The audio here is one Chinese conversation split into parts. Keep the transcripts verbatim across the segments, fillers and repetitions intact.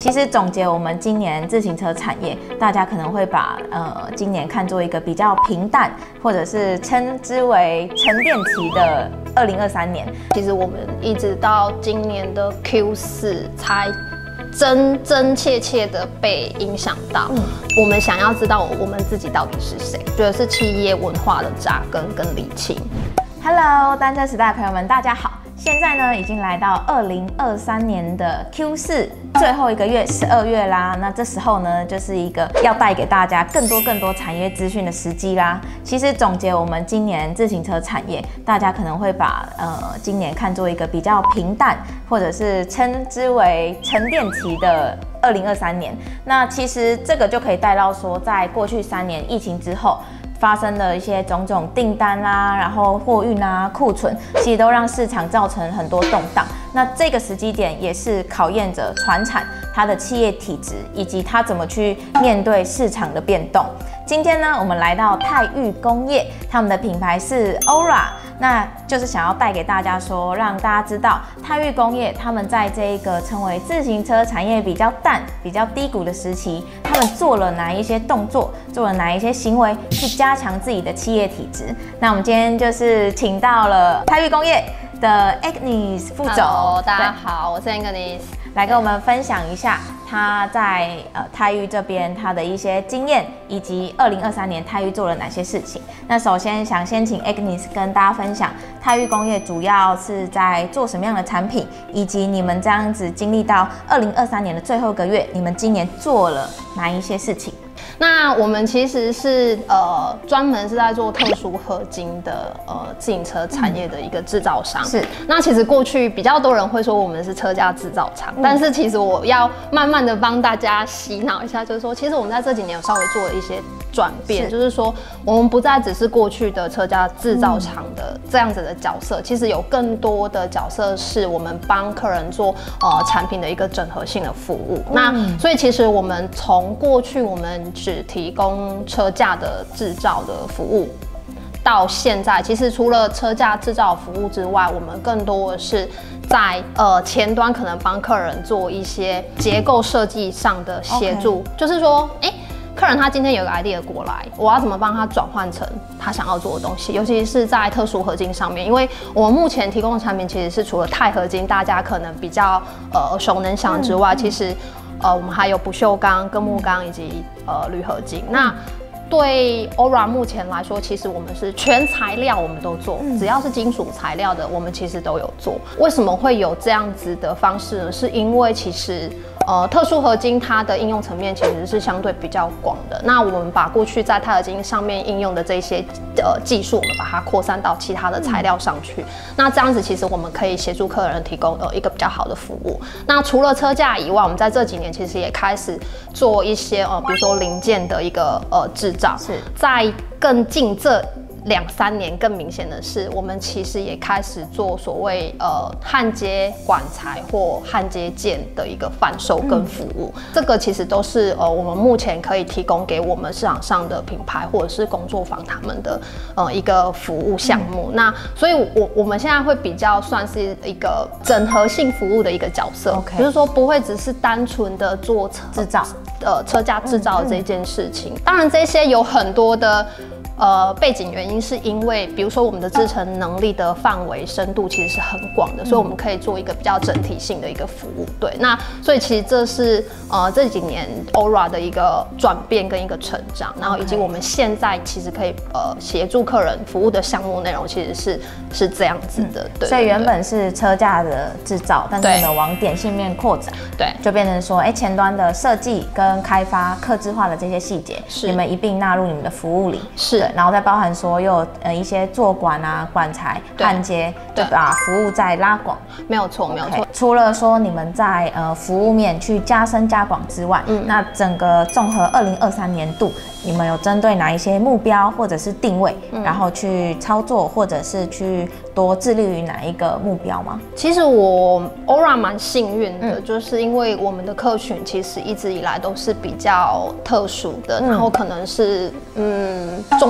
其实总结我们今年自行车产业，大家可能会把呃今年看作一个比较平淡，或者是称之为沉淀期的二零二三年。 其实我们一直到今年的 Q 四才真真切切的被影响到。嗯，我们想要知道我们自己到底是谁，觉得是企业文化的扎根跟理清。 Hello， 单车时代的朋友们，大家好。现在呢，已经来到二零二三年的 Q 四最后一个月，十二月啦。那这时候呢，就是一个要带给大家更多更多产业资讯的时机啦。其实总结我们今年自行车产业，大家可能会把呃今年看作一个比较平淡，或者是称之为沉淀期的二零二三年。那其实这个就可以带到说，在过去三年疫情之后，发生的一些种种订单啦，然后货运啊、库存，其实都让市场造成很多动荡。那这个时机点也是考验着传产它的企业体质，以及它怎么去面对市场的变动。今天呢，我们来到泰玉工业，他们的品牌是 Ora， 那就是想要带给大家说，让大家知道泰玉工业他们在这一个称为自行车产业比较淡、比较低谷的时期，他们做了哪一些动作，做了哪一些行为，去加强自己的企业体质。那我们今天就是请到了泰玉工业的 Agnes 副总。 Hello， 大家好，我是 Agnes， 来跟我们分享一下他在呃泰玉这边他的一些经验，以及二零二三年泰玉做了哪些事情。那首先想先请 Agnes 跟大家分享泰玉工业主要是在做什么样的产品，以及你们这样子经历到二零二三年的最后一个月，你们今年做了哪一些事情？ 那我们其实是呃专门是在做特殊合金的呃自行车产业的一个制造商。是。那其实过去比较多人会说我们是车架制造厂，嗯、但是其实我要慢慢的帮大家洗脑一下，就是说，其实我们在这几年有稍微做了一些转变，是就是说我们不再只是过去的车架制造厂的这样子的角色，嗯、其实有更多的角色是我们帮客人做呃产品的一个整合性的服务。嗯、那所以其实我们从过去我们只提供车架的制造的服务，到现在其实除了车架制造服务之外，我们更多的是在呃前端可能帮客人做一些结构设计上的协助， okay. 就是说，哎、欸，客人他今天有个 idea 过来，我要怎么帮他转换成他想要做的东西，尤其是在特殊合金上面，因为我们目前提供的产品其实是除了钛合金大家可能比较呃耳熟能详之外，嗯、其实呃我们还有不锈钢、跟木钢以及呃铝合金。那对 Ora 目前来说，其实我们是全材料我们都做，嗯、只要是金属材料的，我们其实都有做。为什么会有这样子的方式呢？是因为其实呃特殊合金它的应用层面其实是相对比较广的。那我们把过去在钛合金上面应用的这些呃技术，我们把它扩散到其他的材料上去。嗯、那这样子其实我们可以协助客人提供呃一个比较好的服务。那除了车架以外，我们在这几年其实也开始做一些呃比如说零件的一个呃制造。是在更近这两三年更明显的是，我们其实也开始做所谓呃焊接管材或焊接件的一个贩售跟服务。嗯、这个其实都是呃我们目前可以提供给我们市场上的品牌或者是工作坊他们的呃一个服务项目。嗯、那所以我我们现在会比较算是一个整合性服务的一个角色， okay. 就是说不会只是单纯的做制造呃车架制造的这件事情。嗯嗯、当然这些有很多的呃，背景原因是因为，比如说我们的制程能力的范围深度其实是很广的，嗯、所以我们可以做一个比较整体性的一个服务。对，那所以其实这是呃这几年 Ora 的一个转变跟一个成长，然后以及我们现在其实可以呃协助客人服务的项目内容其实是是这样子的。嗯、对, 对, 对， 所以原本是车架的制造，但是我们往点性面扩展，对，就变成说，哎、欸，前端的设计跟开发、客制化的这些细节，你们一并纳入你们的服务里。是。然后再包含所有呃一些做管啊、管材、焊接，对，把服务再拉广。 没有错，没有错。 除了说你们在呃服务面去加深加广之外，嗯，那整个综合二零二三年度，你们有针对哪一些目标或者是定位，嗯、然后去操作，或者是去多致力于哪一个目标吗？ 其实我 Ora 蛮幸运的，嗯、就是因为我们的客群其实一直以来都是比较特殊的，嗯、然后可能是嗯重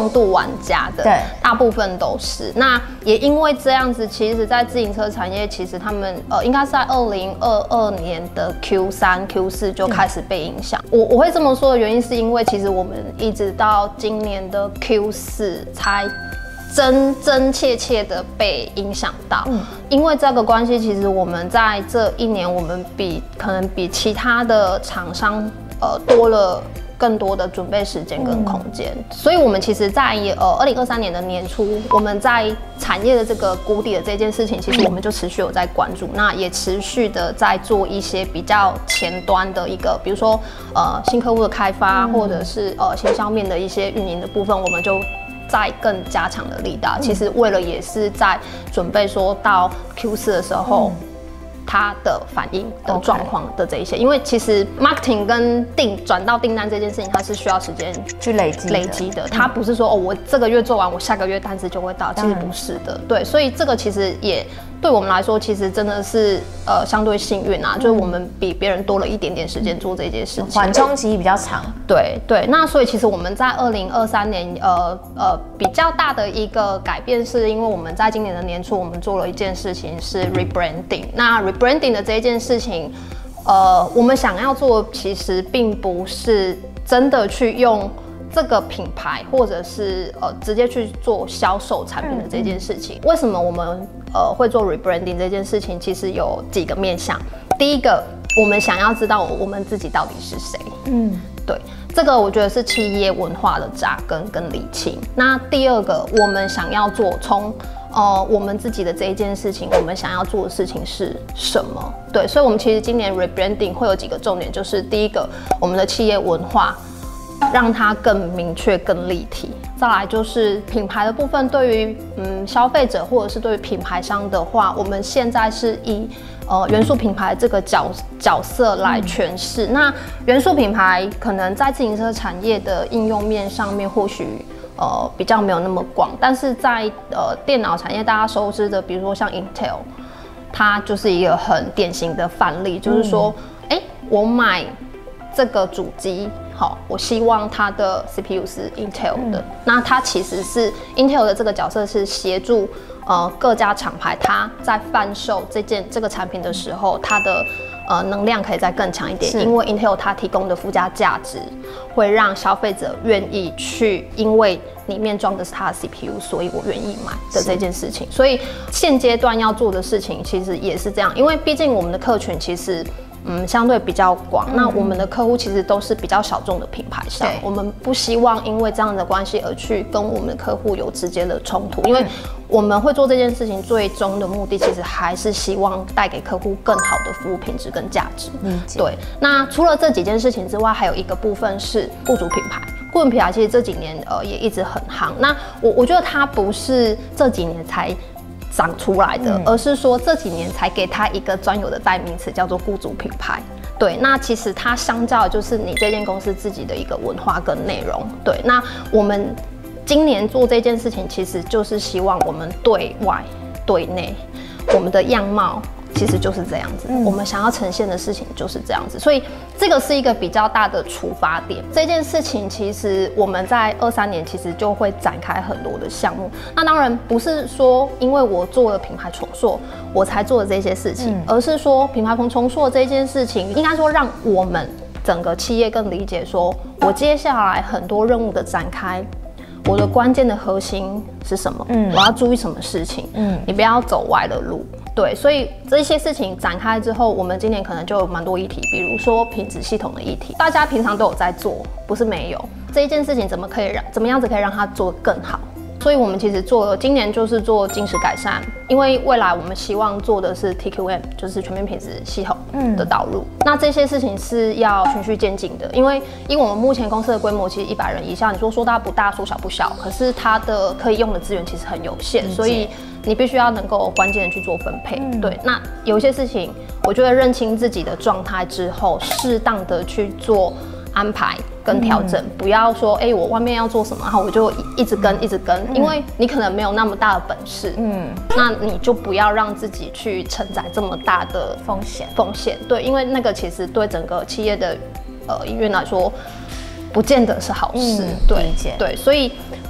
重度玩家的， 对， 大部分都是。那也因为这样子，其实，在自行车产业，其实他们呃，应该是在二零二二年的 Q 三、Q 四就开始被影响。嗯、我我会这么说的原因，是因为其实我们一直到今年的 Q 四才真真切切的被影响到。嗯，因为这个关系，其实我们在这一年，我们比可能比其他的厂商呃多了更多的准备时间跟空间，嗯、所以我们其实在，在呃二零二三年的年初，我们在产业的这个谷底的这件事情，其实我们就持续有在关注，嗯、那也持续的在做一些比较前端的一个，比如说呃新客户的开发，嗯、或者是呃行销面的一些运营的部分，我们就再更加强的力道。嗯、其实为了也是在准备说到 Q 四的时候。嗯它的反应的状况的这一些， okay. 因为其实 marketing 跟订转到订单这件事情，它是需要时间去累积累积的，它不是说哦，我这个月做完，我下个月单子就会到，其实不是的，对，所以这个其实也对我们来说，其实真的是呃相对幸运啊，嗯、就是我们比别人多了一点点时间做这件事情， 缓冲期比较长， 对对，那所以其实我们在二零二三年呃呃比较大的一个改变，是因为我们在今年的年初，我们做了一件事情是 rebranding， 那 branding 的这一件事情，呃，我们想要做其实并不是真的去用这个品牌，或者是呃直接去做销售产品的这件事情。嗯、为什么我们呃会做 rebranding 这件事情？其实有几个面向。第一个，我们想要知道我们自己到底是谁。嗯，对，这个我觉得是企业文化的扎根跟理清。那第二个，我们想要做从呃，我们自己的这一件事情，我们想要做的事情是什么？对，所以，我们其实今年 rebranding 会有几个重点，就是第一个，我们的企业文化让它更明确、更立体；再来就是品牌的部分，对于嗯消费者或者是对于品牌商的话，我们现在是以呃元素品牌这个角角色来诠释。嗯、那元素品牌可能在自行车产业的应用面上面，或许。呃，比较没有那么广，但是在呃电脑产业，大家熟知的，比如说像 Intel， 它就是一个很典型的范例，就是说，哎、嗯欸，我买这个主机，好，我希望它的 C P U 是 Intel 的，嗯、那它其实是 Intel 的这个角色是协助呃各家厂牌，它在贩售这件这个产品的时候，它的呃能量可以再更强一点，因为 Intel 它提供的附加价值会让消费者愿意去，因为里面装的是它的 C P U， 所以我愿意买的这件事情。所以现阶段要做的事情其实也是这样，因为毕竟我们的客群其实嗯相对比较广，嗯、那我们的客户其实都是比较小众的品牌商，我们不希望因为这样的关系而去跟我们的客户有直接的冲突，因为我们会做这件事情最终的目的，其实还是希望带给客户更好的服务品质跟价值。嗯，对。那除了这几件事情之外，还有一个部分是雇主品牌。雇主品牌其实这几年呃也一直很夯。那我我觉得它不是这几年才长出来的，嗯、而是说这几年才给它一个专有的代名词，叫做雇主品牌。对，那其实它相较就是你这间公司自己的一个文化跟内容。对，那我们今年做这件事情，其实就是希望我们对外对内，我们的样貌其实就是这样子，嗯、我们想要呈现的事情就是这样子，所以这个是一个比较大的出发点。这件事情其实我们在二三年其实就会展开很多的项目。那当然不是说因为我做了品牌重塑，我才做了这些事情，嗯、而是说品牌重塑这件事情，应该说让我们整个企业更理解说，我接下来很多任务的展开。我的关键的核心是什么？嗯，我要注意什么事情？嗯，你不要走歪了路。对，所以这些事情展开之后，我们今年可能就有蛮多议题，比如说品质系统的议题，大家平常都有在做，不是没有。这一件事情怎么可以让怎么样子可以让它做得更好？所以我们其实做了今年就是做精实改善，因为未来我们希望做的是 T Q M， 就是全面品质系统的导入。嗯、那这些事情是要循序渐进的，因为因为我们目前公司的规模其实一百人以下，你说说大不大，说小不小，可是它的可以用的资源其实很有限，所以你必须要能够关键的去做分配。嗯、对，那有一些事情，我觉得认清自己的状态之后，适当的去做安排跟调整，嗯、不要说，哎、欸，我外面要做什么，然后我就一直跟，一直跟，嗯、因为你可能没有那么大的本事，嗯，那你就不要让自己去承载这么大的风险， 风险，对，因为那个其实对整个企业的呃营运来说，不见得是好事，嗯、对，对，所以这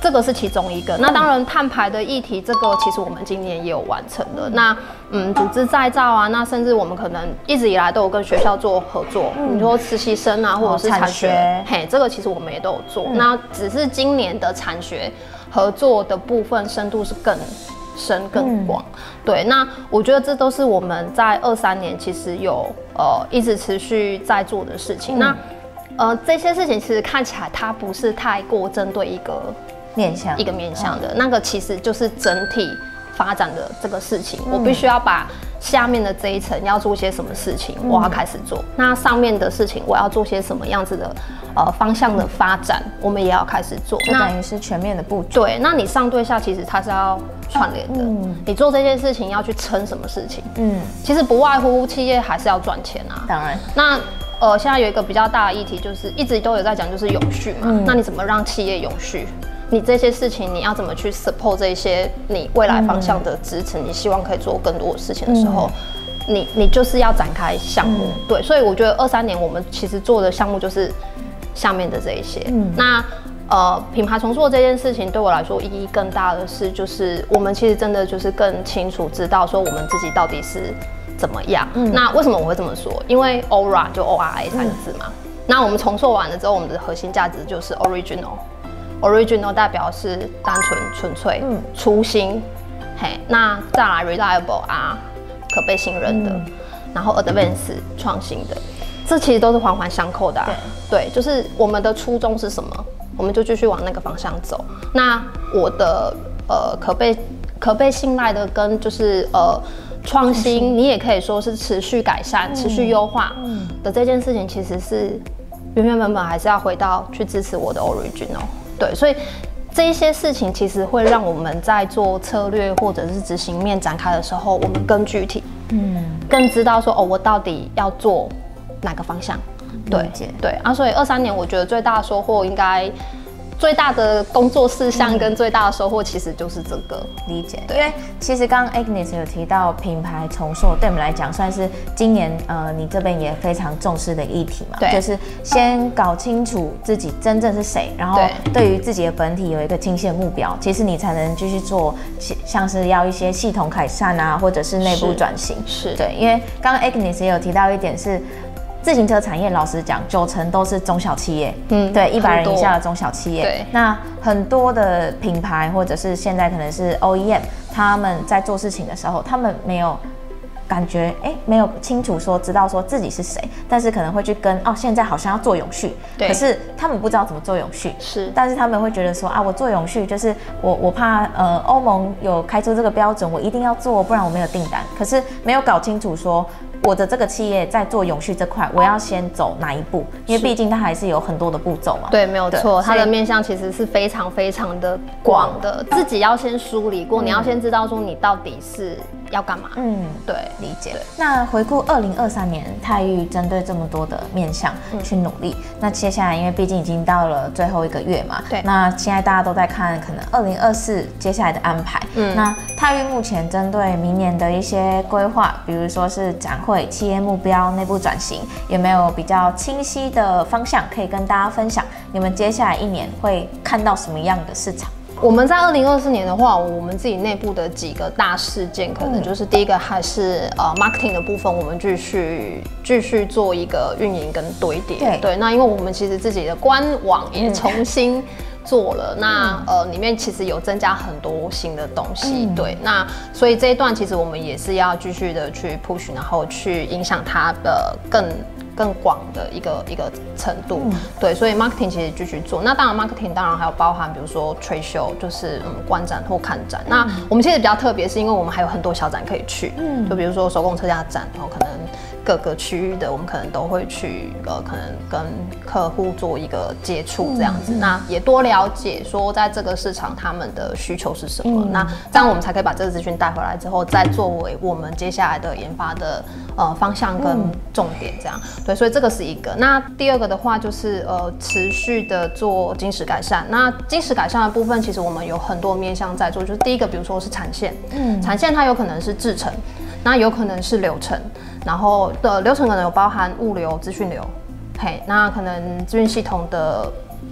这个是其中一个。那当然碳排的议题，这个其实我们今年也有完成的。那嗯，组织再造啊，那甚至我们可能一直以来都有跟学校做合作，嗯、你说实习生啊，或者是产学，哦、嘿，这个其实我们也都有做。嗯、那只是今年的产学合作的部分深度是更深更广。嗯、对，那我觉得这都是我们在二三年其实有呃一直持续在做的事情。嗯、那呃这些事情其实看起来它不是太过针对一个面向， 一个面向的，嗯、那个其实就是整体发展的这个事情，嗯、我必须要把下面的这一层要做些什么事情，嗯、我要开始做。那上面的事情我要做些什么样子的呃方向的发展，嗯、我们也要开始做。 那等于是全面的布局。 对，那你上对下其实它是要串联的。嗯、你做这件事情要去撑什么事情？嗯，其实不外乎企业还是要赚钱啊。 当然。 那呃，现在有一个比较大的议题，就是一直都有在讲，就是永续嘛。嗯、那你怎么让企业永续？你这些事情，你要怎么去 support 这些你未来方向的支持？嗯、你希望可以做更多的事情的时候，嗯、你你就是要展开项目。嗯、对，所以我觉得二三年我们其实做的项目就是下面的这一些。嗯、那呃，品牌重塑这件事情对我来说意义更大的是，就是我们其实真的就是更清楚知道说我们自己到底是怎么样。嗯、那为什么我会这么说？因为 O R A 就 O R A 三个字嘛。嗯、那我们重塑完了之后，我们的核心价值就是 original。original 代表是单纯、纯粹、嗯、初心，嘿，那再来 reliable 啊，可被信任的，嗯、然后 advance 创新的，这其实都是环环相扣的、啊。对，对，就是我们的初衷是什么，我们就继续往那个方向走。那我的呃可被可被信赖的跟就是呃创新，你也可以说是持续改善、嗯、持续优化的这件事情，其实是原原本本还是要回到去支持我的 original。对，所以这一些事情其实会让我们在做策略或者是执行面展开的时候，我们更具体，嗯，更知道说哦，我到底要做哪个方向。对对啊，所以二三年我觉得最大的收获应该。最大的工作事项跟最大的收获其实就是这个理解，因为其实刚刚 Agnes 有提到品牌重塑，对我们来讲算是今年呃你这边也非常重视的议题嘛，对，就是先搞清楚自己真正是谁，然后对于自己的本体有一个清晰的目标，其实你才能继续做像是要一些系统改善啊，或者是内部转型，是对，因为刚刚 Agnes 也有提到一点是。自行车产业，老实讲，九成都是中小企业，嗯，对，一百人以下的中小企业。对，那很多的品牌或者是现在可能是 O E M， 他们在做事情的时候，他们没有感觉，哎、欸，没有清楚说知道说自己是谁，但是可能会去跟哦，现在好像要做永续，可是他们不知道怎么做永续，是，但是他们会觉得说啊，我做永续就是我我怕呃欧盟有开出这个标准，我一定要做，不然我没有订单，可是没有搞清楚说。我的这个企业在做永续这块，我要先走哪一步？因为毕竟它还是有很多的步骤嘛。对， 没有错，它的面向其实是非常非常的广的，自己要先梳理过，嗯、你要先知道说你到底是要干嘛。嗯，对， 理解。那回顾二零二三年，泰玉针对这么多的面向去努力，嗯、那接下来因为毕竟已经到了最后一个月嘛，对，那现在大家都在看可能二零二四接下来的安排。嗯，那泰玉目前针对明年的一些规划，比如说是展会。企业目标、内部转型，有没有比较清晰的方向可以跟大家分享？你们接下来一年会看到什么样的市场？ 我们在二零二四年的话，我们自己内部的几个大事件，可能就是第一个还是呃 marketing 的部分，我们继续继续做一个运营跟堆叠。对对，那因为我们其实自己的官网也重新。做了，那呃里面其实有增加很多新的东西，嗯、对，那所以这一段其实我们也是要继续的去 push， 然后去影响它的更更广的一个一个程度，嗯、对，所以 marketing 其实继续做。那当然 marketing 当然还有包含比如说 trade show， 就是嗯观展或看展。嗯、那我们其实比较特别，是因为我们还有很多小展可以去，嗯，就比如说手工车架展，然后可能。各个区域的，我们可能都会去，呃，可能跟客户做一个接触这样子，嗯、那也多了解说在这个市场他们的需求是什么，嗯、那这样我们才可以把这个资讯带回来之后，再作为我们接下来的研发的呃方向跟重点这样。嗯、对，所以这个是一个。那第二个的话就是呃持续的做精实改善。那精实改善的部分，其实我们有很多面向在做，就是第一个，比如说是产线，嗯，产线它有可能是制程。那有可能是流程，然后的流程可能有包含物流、资讯流，嘿，那可能资讯系统的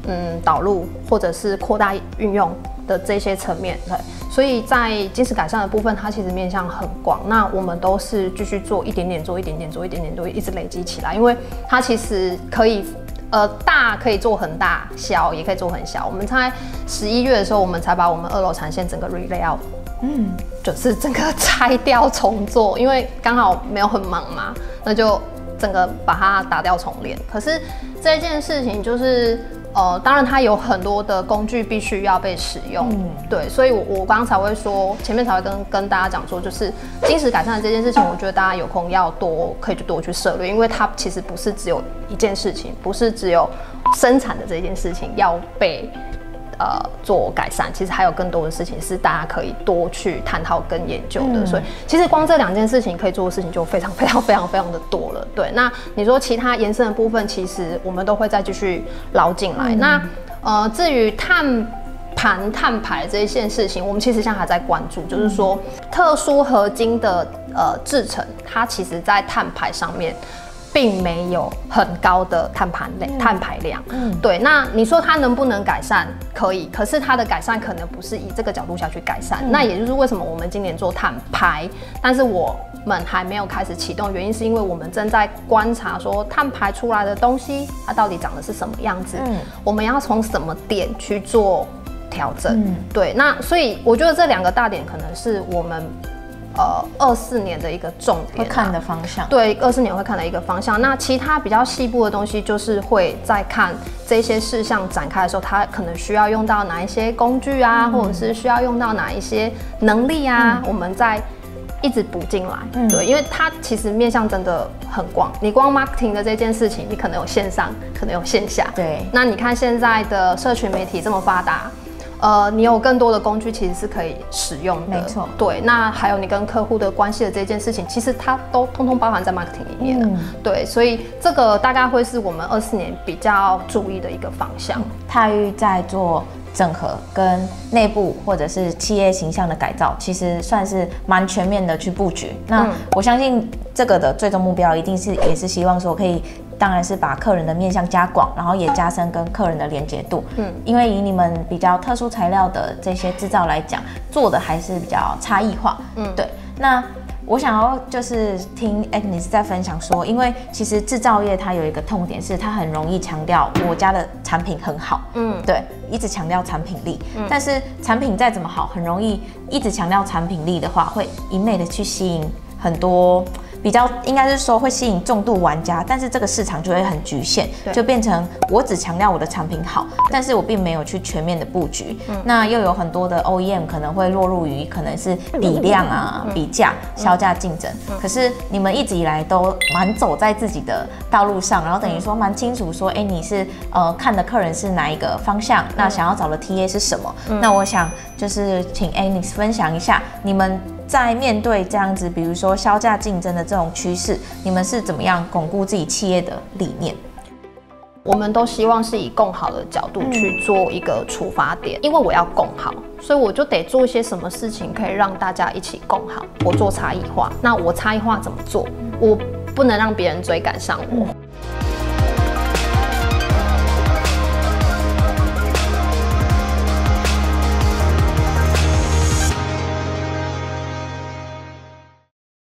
嗯导入或者是扩大运用的这些层面。对，所以在精实改善的部分，它其实面向很广。那我们都是继续做一点点，做一点点，做一点点，做一直累积起来，因为它其实可以。呃，大可以做很大，小也可以做很小。我们在十一月的时候，我们才把我们二楼产线整个 re-layout， 嗯，就是整个拆掉重做，因为刚好没有很忙嘛，那就整个把它打掉重练。可是这件事情就是。呃，当然它有很多的工具必须要被使用，嗯、对，所以我我刚刚才会说，前面才会跟跟大家讲说，就是精实改善的这件事情，我觉得大家有空要多可以去多去涉猎，因为它其实不是只有一件事情，不是只有生产的这件事情要被呃做改善，其实还有更多的事情是大家可以多去探讨跟研究的，嗯、所以其实光这两件事情可以做的事情就非常非常非常非常的多了。对，那你说其他延伸的部分，其实我们都会再继续捞进来。嗯、那呃，至于碳盘、碳排这一件事情，我们其实现在还在关注，就是说特殊合金的呃制成，它其实在碳排上面。并没有很高的碳盘量、嗯、碳排量，嗯，对。那你说它能不能改善？可以，可是它的改善可能不是以这个角度下去改善。嗯、那也就是为什么我们今年做碳排，但是我们还没有开始启动，原因是因为我们正在观察说碳排出来的东西，它到底长得是什么样子，嗯，我们要从什么点去做调整，嗯，对。那所以我觉得这两个大点可能是我们。呃，二四年的一个重点、啊， 会看的方向。 对，二四年会看的一个方向。那其他比较细部的东西，就是会在看这些事项展开的时候，它可能需要用到哪一些工具啊，嗯、或者是需要用到哪一些能力啊，嗯、我们再一直补进来。嗯、对，因为它其实面向真的很广。你光 marketing 的这件事情，你可能有线上，可能有线下。 对。 那你看现在的社群媒体这么发达。呃，你有更多的工具其实是可以使用的，没错。对，那还有你跟客户的关系的这件事情，其实它都通通包含在 marketing 里面了。嗯、对，所以这个大概会是我们二四年比较注意的一个方向。 泰玉在做整合跟内部或者是企业形象的改造，其实算是蛮全面的去布局。那我相信这个的最终目标一定是也是希望说可以。当然是把客人的面向加广，然后也加深跟客人的连结度。嗯，因为以你们比较特殊材料的这些制造来讲，做的还是比较差异化。嗯，对。那我想要就是听 Agnes 在分享说，因为其实制造业它有一个痛点是它很容易强调我家的产品很好。嗯，对，一直强调产品力。嗯，但是产品再怎么好，很容易一直强调产品力的话，会一昧的去吸引很多。比较应该是说会吸引重度玩家，但是这个市场就会很局限，就变成我只强调我的产品好，但是我并没有去全面的布局。嗯、那又有很多的 O E M 可能会落入于可能是比量啊、比价、销价竞争。嗯、可是你们一直以来都蛮走在自己的道路上，然后等于说蛮清楚说，哎、欸，你是呃看的客人是哪一个方向，那想要找的 T A 是什么？嗯、那我想就是请 Agnes 分享一下你们。在面对这样子，比如说销价竞争的这种趋势，你们是怎么样巩固自己企业的理念？ 我们都希望是以共好的角度去做一个出发点，嗯、因为我要共好，所以我就得做一些什么事情可以让大家一起共好。我做差异化，那我差异化怎么做？我不能让别人追赶上我，